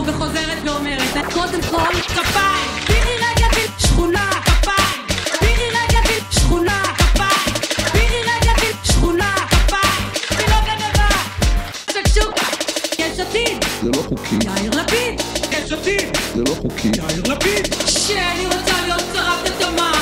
וחוזרת ואומרת, קודם כל, כפיים, מירי רגב, שכונה, כפיים, מירי רגב, שכונה, כפיים, מירי רגב, שכונה, כפיים, היא לא גנבה, שקשוקה, יש עתיד, זה לא חוקי. יאיר לפיד, יש עתיד, זה לא חוקי. יאיר לפיד, שאני רוצה להיות שרת התמ"ת,